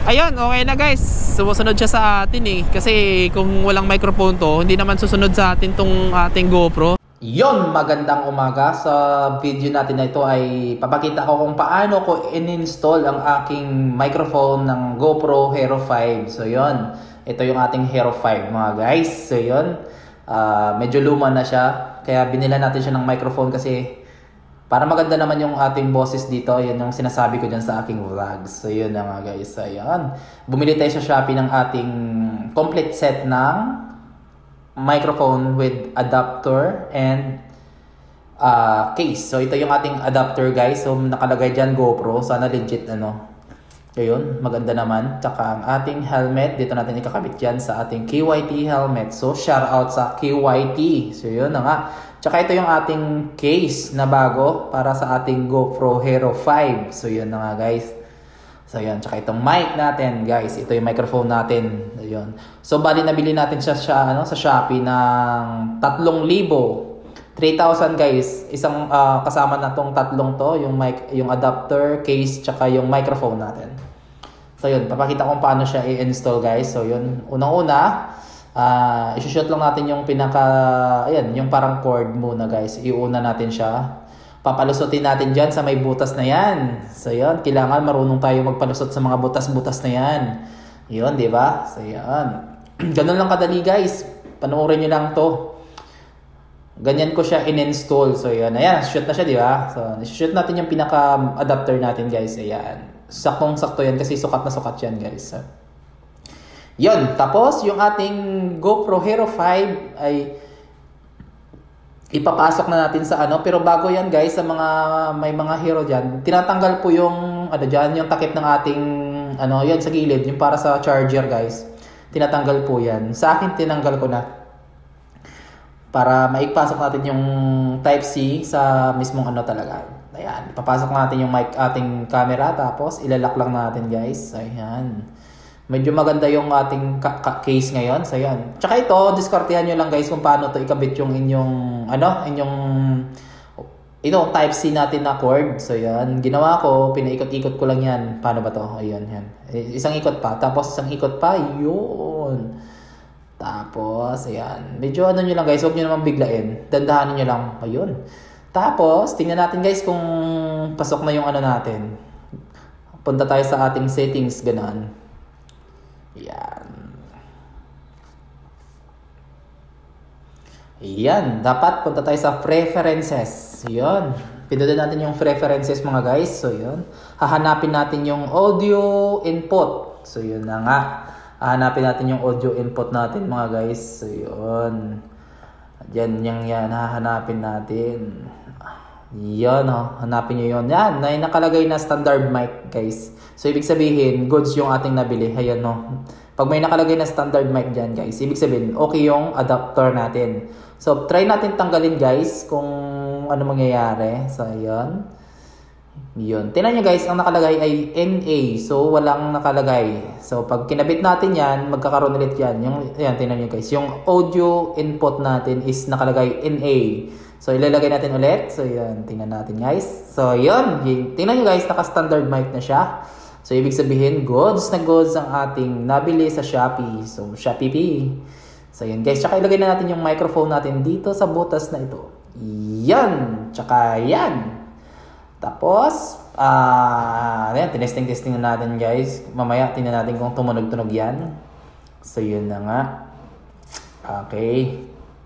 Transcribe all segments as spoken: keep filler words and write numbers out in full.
Ayun, okay na guys. Sumusunod siya sa atin eh. Kasi kung walang microphone to, hindi naman susunod sa atin tong ating GoPro. Yon, magandang umaga. Sa video natin na ito ay papakita ko kung paano ko in-install ang aking microphone ng GoPro Hero five. So yon, ito yung ating Hero five mga guys. So yon, uh, medyo luma na siya. Kaya binila natin siya ng microphone kasi para maganda naman yung ating boses dito. Yan yung sinasabi ko dyan sa aking vlogs. So yun na nga guys. So yun, bumili tayo sa Shopee ng ating complete set ng microphone with adapter and uh, case. So ito yung ating adapter guys. So nakalagay dyan GoPro. Sana legit ano. So yun, maganda naman. Tsaka ang ating helmet. Dito natin ikakabit dyan sa ating K Y T helmet. So shout out sa K Y T. So yun na nga. Tsaka ito yung ating case na bago para sa ating GoPro Hero five. So yun na nga guys. So yun, tsaka itong mic natin guys. Ito yung microphone natin. So yun. So bali nabili natin siya sa, ano, sa Shopee ng tatlong libo. three thousand guys. Isang uh, kasama na tong tatlong to. Yung, mic, yung adapter, case, tsaka yung microphone natin. So yun, papakita kung paano siya i-install guys. So yun, unang-una, Uh, isushoot lang natin yung pinaka, ayan, yung parang cord muna guys. Iuna natin siya. Papalusutin natin dyan sa may butas na yan. So yun, kailangan marunong tayo magpalusot sa mga butas-butas na yan. Yun, di ba? So yun. Ganun lang kadali guys. Panoorin nyo lang to. Ganyan ko siya in-install. So yun, ayan, shoot na siya, di ba? So, isushoot natin yung pinaka-adapter natin guys. Ayan. Saktong-sakto yan kasi sukat na sukat yan guys. So, yun, tapos yung ating GoPro Hero five ay ipapasok na natin sa ano. Pero bago yan guys, sa mga may mga hero dyan, tinatanggal po yung ano dyan, yung takip ng ating ano, yun sa gilid, yung para sa charger guys. Tinatanggal po yan. Sa akin tinanggal ko na para maipasok natin yung Type-C sa mismong ano talaga. Ayan, ipapasok natin yung mic, ating camera, tapos ilalak lang natin guys. Ayan. Medyo maganda yung ating case ngayon. So, yan. Tsaka ito, diskartehan nyo lang guys kung paano to ikabit yung inyong, ano, inyong, ito, Type-C natin na cord. So, yan. Ginawa ko, pinaikot-ikot ko lang yan. Paano ba to? Ayun, yan. Isang ikot pa. Tapos, isang ikot pa. Yun. Tapos, ayan. Medyo ano nyo lang guys, huwag nyo naman biglain. Dandahanin nyo lang. Ayun. Tapos, tingnan natin guys kung pasok na yung ano natin. Punta tayo sa ating settings, ganaan. Yan. Yan. Dapat punta tayo sa preferences. Yan. Pindutin natin yung preferences mga guys. So yun. Hahanapin natin yung audio input. So yun na nga. Hahanapin natin yung audio input natin mga guys. So yun. Yan yung yan. Hahanapin natin. Yan o. Oh. Hanapin nyo yun. Yan. Na nakalagay na standard mic guys. So, ibig sabihin, goods yung ating nabili. Ayan, no. Pag may nakalagay na standard mic dyan, guys, ibig sabihin, okay yung adapter natin. So, try natin tanggalin, guys, kung ano mangyayari. So, ayan. Yun. Tingnan nyo, guys, ang nakalagay ay N A. So, walang nakalagay. So, pag kinabit natin yan, magkakaroon ulit yan. Yung, ayan, tingnan nyo, guys. Yung audio input natin is nakalagay N A. So, ilalagay natin ulit. So, yun. Tingnan natin, guys. So, yun. Tingnan nyo, guys, naka-standard mic na siya. So, ibig sabihin, goods na goods ang ating nabili sa Shopee. So, Shopee P. So, yun guys. Tsaka ilagay na natin yung microphone natin dito sa butas na ito. Yan. Tsaka yan. Tapos, ah, uh, yan. Tinesting-testing na natin guys. Mamaya, tingnan natin kung tumunog-tunog yan. So, yun na nga. Okay.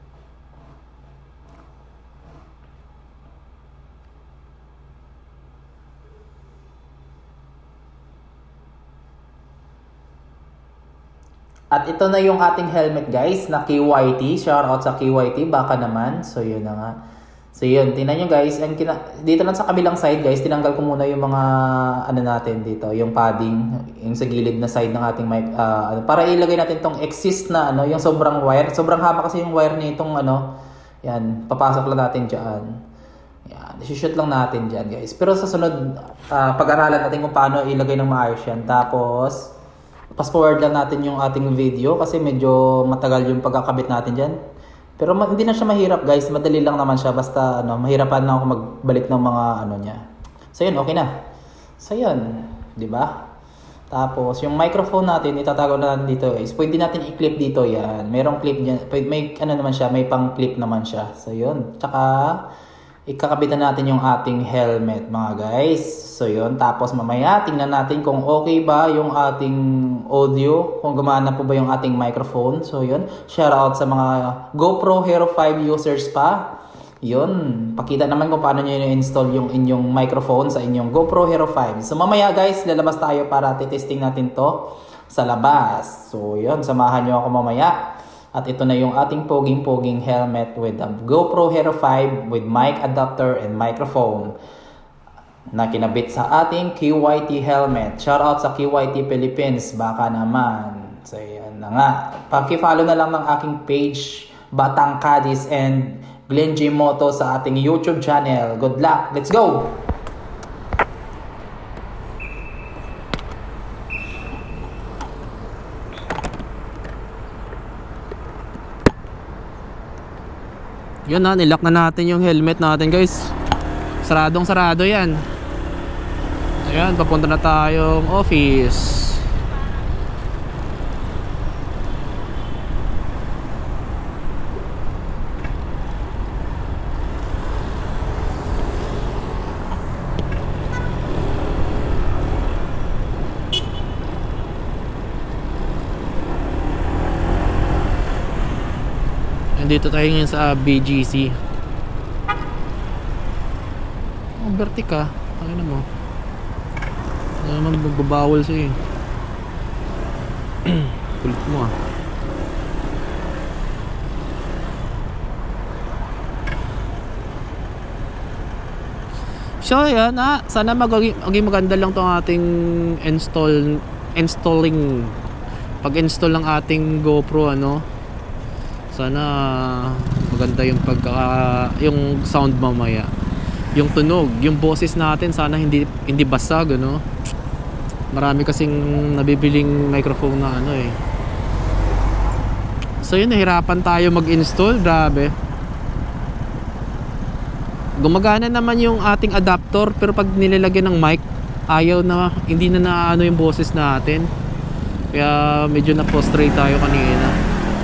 At ito na yung ating helmet guys na K Y T. Shoutout sa K Y T. Baka naman. So yun na nga. So yun. Tingnan nyo guys. And kina dito lang sa kabilang side guys. Tinanggal ko muna yung mga ano natin dito. Yung padding. Yung sa gilid na side ng ating mic. Uh, para ilagay natin tong exist na ano. Yung sobrang wire. Sobrang haba kasi yung wire nitong ano. Yan. Papasok lang natin dyan. Yan. Isushoot lang natin dyan guys. Pero sa sunod uh, pag-aralan natin kung paano ilagay ng maayos yan. Tapos fast forward lang natin yung ating video kasi medyo matagal yung pagkakabit natin dyan. Pero hindi na siya mahirap guys, madali lang naman siya. Basta ano, mahirapan na ako magbalik ng mga ano niya. So yun, okay na. So yun, di ba? Tapos, yung microphone natin, itatago na natin dito is, pwede natin i-clip dito yan. Merong clip dyan. Pwede, may, ano naman siya, may pang-clip naman siya. So, yun. Tsaka, ikakabitan natin yung ating helmet, mga guys. So, yun. Tapos, mamaya, tingnan natin kung okay ba yung ating audio. Kung gumana po ba yung ating microphone. So, yun. Shout out sa mga GoPro Hero five users pa. Yun, pakita naman kung paano nyo i-install yung inyong microphone sa inyong GoPro Hero five. So mamaya guys, lalabas tayo para titesting natin to sa labas. So yun, samahan nyo ako mamaya. At ito na yung ating poging-poging helmet with a GoPro Hero five with mic adapter and microphone na kinabit sa ating Q Y T helmet. Shout out sa Q Y T Philippines, baka naman. So yan na nga. Paki-follow na lang ng aking page, Batang Kadis and Glenn J Moto sa ating YouTube channel. Good luck! Let's go! Yun na, nilock na natin yung helmet natin guys. Saradong sarado yan. Ayan, papunta na tayong office. Dito tayo ngayon sa B G C. Oh, Bertik ka. Ano na mo? Ano naman magbabawal sa'yo. Kulit mo ah. So yan ah, sana maging, maging maganda lang tong ating install installing pag-install ng ating GoPro, ano. Sana maganda yung pagka yung sound mamaya. Yung tunog, yung boses natin sana hindi hindi basag, ano. Marami kasing nabibiling microphone na ano eh. So yun, nahirapan tayo mag-install, grabe. Gumagana naman yung ating adapter pero pag nilalagyan ng mic, ayaw na, hindi na naano yung boses natin. Kaya medyo na-frustrate tayo kanina.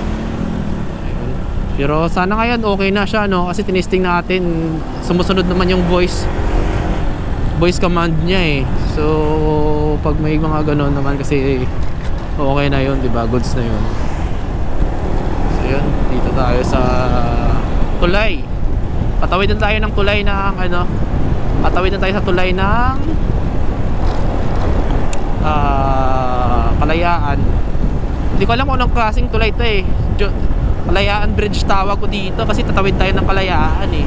Pero sana ngayon okay na siya, no? Kasi tinesting natin, sumusunod naman yung voice voice command niya eh. So pag may mga gano'n naman kasi okay na yun, diba? Goods na yun. So yun, dito tayo sa tulay. Patawidan tayo ng tulay ng ano, patawidan tayo sa tulay ng uh, Kalayaan. Hindi ko alam kung anong klaseng tulay ito eh. Kalayaan Bridge tawag ko dito kasi tatawid tayo ng Kalayaan eh.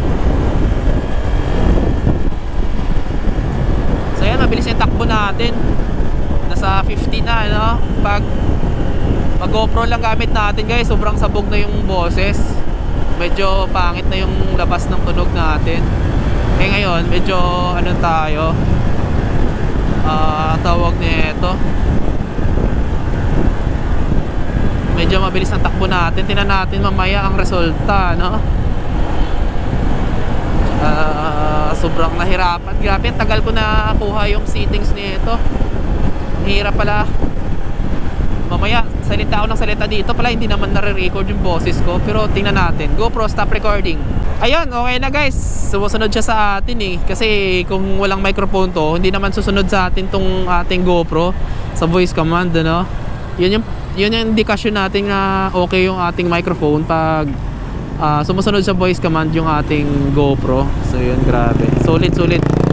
So yan, mabilis yung takbo natin. Nasa fifty na, no? Pag mag GoPro lang gamit natin guys, sobrang sabog na yung boses. Medyo pangit na yung labas ng tunog natin. Eh ngayon, medyo ano tayo, uh, tawag nito, medyo mabilis ang takbo natin. Tingnan natin mamaya ang resulta, no? Uh, sobrang nahirapan. Grabe, tagal ko na kuha yung settings nito. Hirap pala. Mamaya, salita ako ng salita dito pala, hindi naman nare-record yung boses ko. Pero tingnan natin. GoPro, stop recording. Ayun, okay na guys. Sumusunod siya sa atin eh. Kasi kung walang microphone to, hindi naman susunod sa atin tong ating GoPro sa voice command, ano? Yun yung yun yung indikasyon natin na okay yung ating microphone pag uh, sumusunod sa voice command yung ating GoPro. So yun, grabe, sulit sulit.